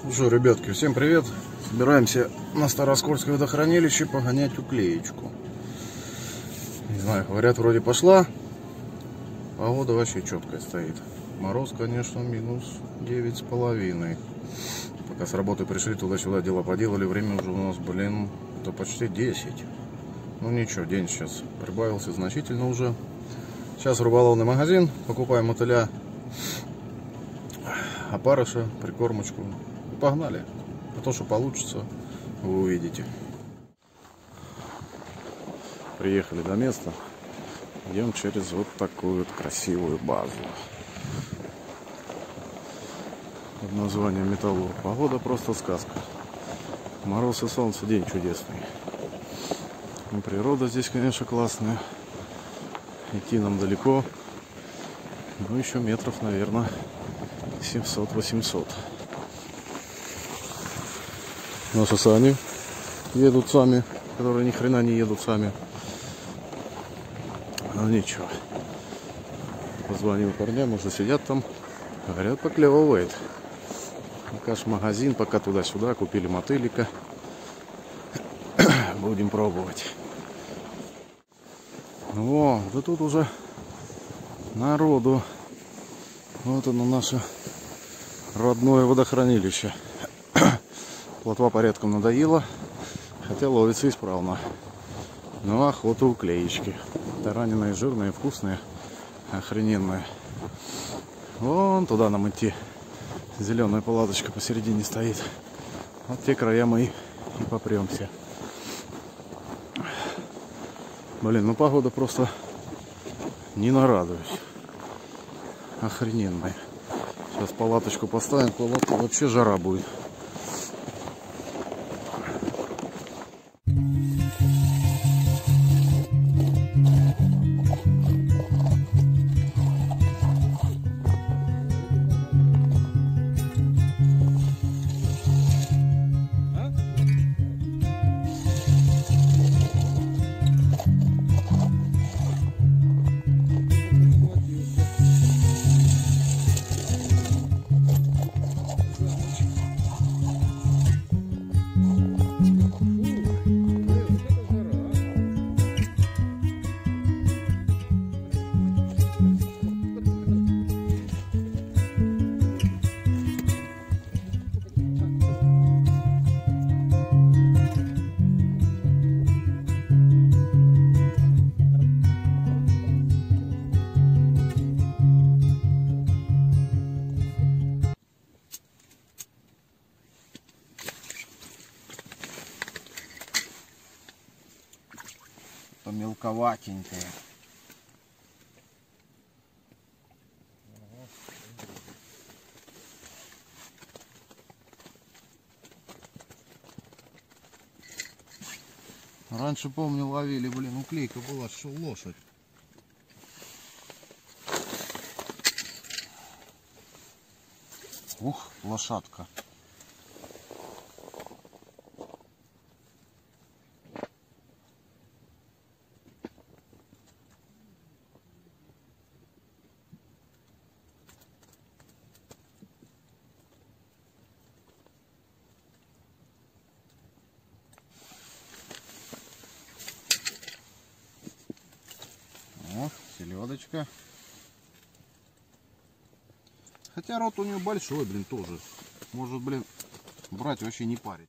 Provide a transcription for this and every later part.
Ну что, ребятки, всем привет! Собираемся на Староскольское водохранилище погонять уклеечку. Не знаю, говорят, вроде пошла. Погода вообще четкая стоит. Мороз, конечно, минус 9,5. Пока с работы пришли, туда-сюда дела поделали. Время уже у нас, блин, то почти 10. Ну ничего, день сейчас прибавился значительно уже. Сейчас в рыболовный магазин, покупаем мотыля, опарыша, прикормочку. И погнали. А то, что получится, вы увидите. Приехали до места. Идем через вот такую вот красивую базу. Под названием Металлург. Погода просто сказка. Мороз и солнце, день чудесный. И природа здесь, конечно, классная. Идти нам далеко. Ну, еще метров, наверное, 700-800. Наши сани едут сами, которые ни хрена не едут сами. Но ничего. Позвонил парням, уже сидят там. Говорят, поклевывает. Пока ж магазин, пока туда-сюда. Купили мотылика. Будем пробовать. О, да тут уже народу. Вот оно, наше родное водохранилище. Плотва порядком надоела, хотя ловится исправно. Но охота уклеечки. Тараненные, жирные, вкусные, охрененные. Вон туда нам идти. Зеленая палаточка посередине стоит. Вот те края мы и попремся. Блин, ну погода просто не нарадуюсь. Охрененная. Сейчас палаточку поставим, палатку вообще жара будет. Мелковатенькая. Раньше, помню, ловили, блин, уклейка была, что лошадь. Ух, лошадка. О, селедочка. Хотя рот у нее большой, блин, тоже. Может, блин, брать вообще не парить.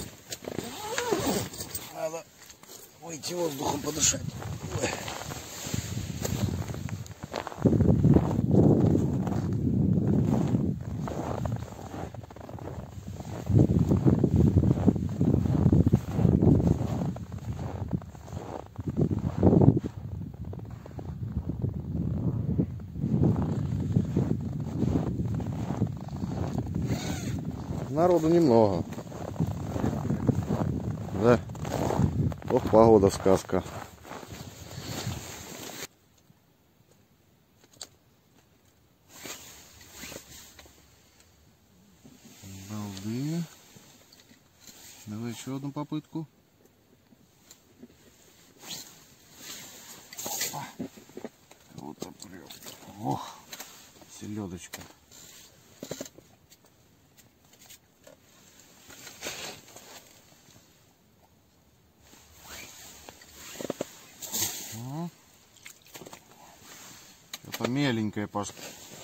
Надо выйти воздухом подышать. Ой. Народу немного. Да. Ох, погода сказка. Балды. Давай еще одну попытку. Вот опрёт. Ох, селедочка. меленькая пошла.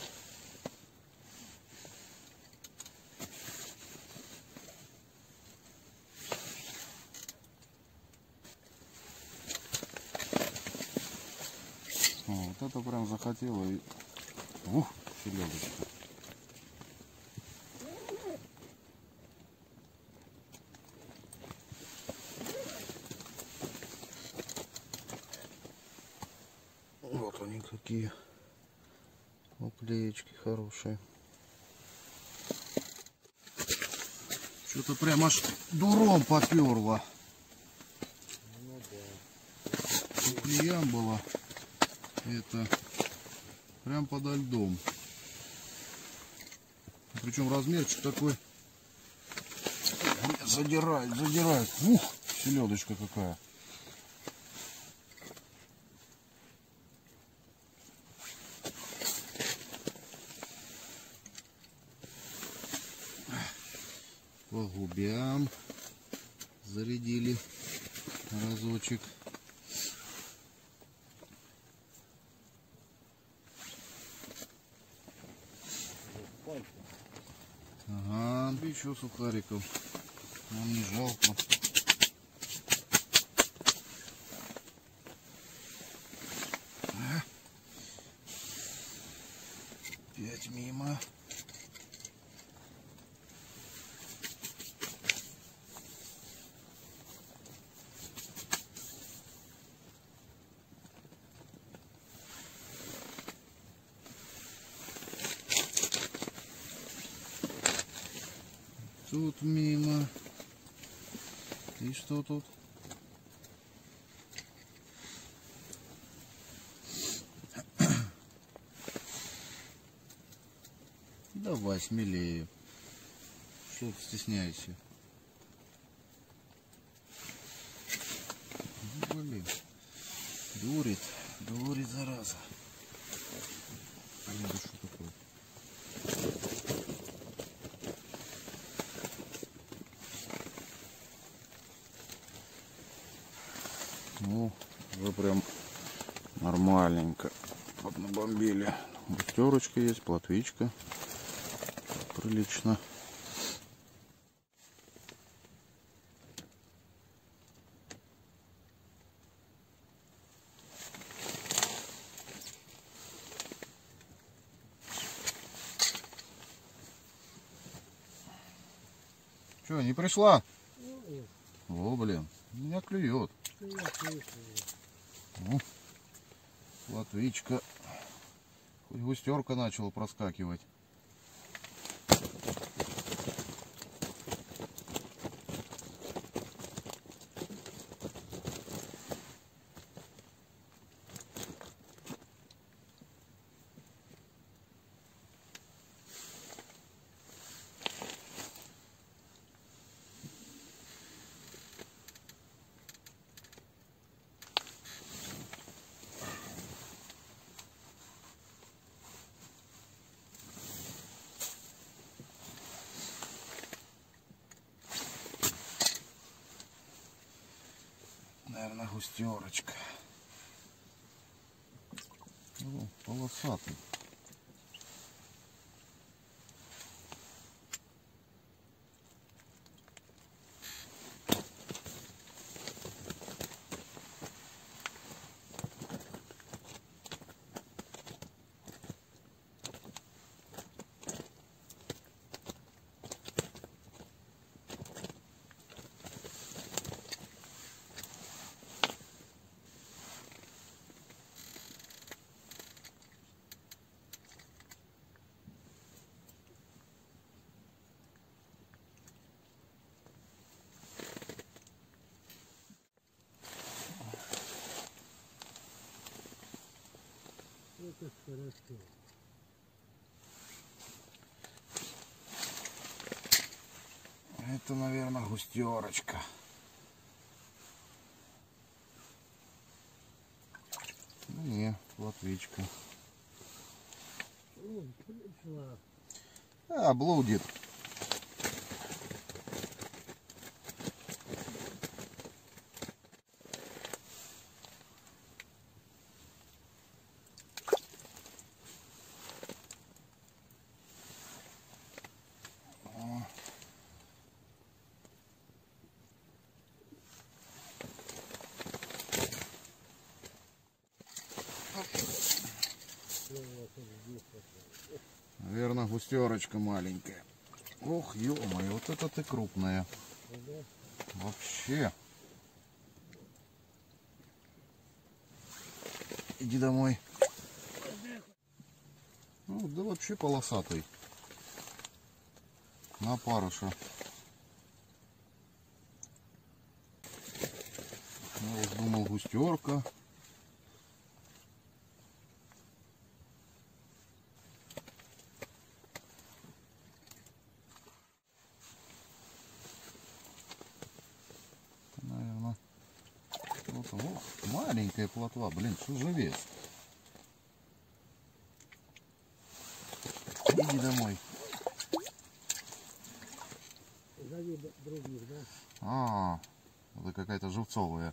Вот это прям захотела. И... Ух, селедочка. Вот они какие. Уклеечки хорошие. Что-то прям аж дуром поперло. Ну да. Уклеям было. Это прям подо льдом. Причем размерчик такой. Задирает, задирает. Ух, селедочка какая. По губям зарядили разочек. Ага, еще сухариков. Нам не жалко. Опять мимо. Тут мимо. И что тут? Давай смелее. Что ты стесняешься? Ну, блин. Дурит. Дурит, зараза. Блин, да что такое? Ну, уже прям нормальненько поднабомбили. Густерочка есть, плотвичка. Прилично. Че, не пришла? О, блин, меня клюет. Ну, плотвичка. Хоть густерка начала проскакивать. Наверное, густерочка. Ну, полосатый. Это хорошо. Это, наверное, густерочка. Ну, не, плотвичка. О, пришла. А, блудит. густерочка маленькая. Ох, ё-моё, вот это ты крупная. Ага. Вообще. Иди домой. Ну, да вообще полосатый. На парыша. Я вот думал, густерка. Наверное. Вот, ох, маленькая плотва. Блин, что за вес? Иди домой. Зови других, да? А, это какая-то живцовая.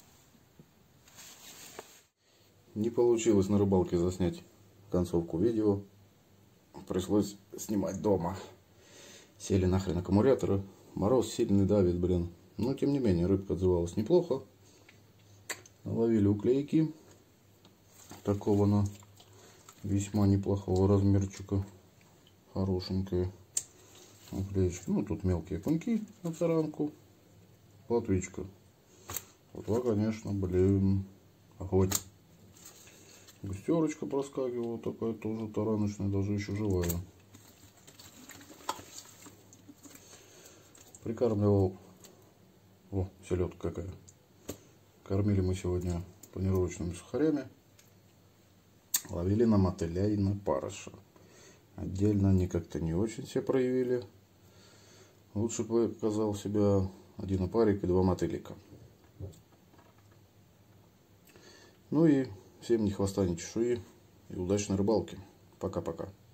Не получилось на рыбалке заснять концовку видео. Пришлось снимать дома. Сели нахрен аккумуляторы. Мороз сильный давит, блин. Но тем не менее рыбка отзывалась неплохо. Ловили уклейки. Такого на весьма неплохого размерчика. Хорошенькая уклеечка. Ну тут мелкие окуньки на таранку. Плотвичка. Плотва, конечно, блин, огонь. Густерочка проскакивала, такая тоже тараночная, даже еще живая. Прикармливал. О, селедка какая. Кормили мы сегодня панировочными сухарями. Ловили на мотыля и на парыша. Отдельно они как-то не очень себя проявили. Лучше показал себя один опарик и два мотылика. Ну и всем ни хвоста, ни чешуи. И удачной рыбалки. Пока-пока.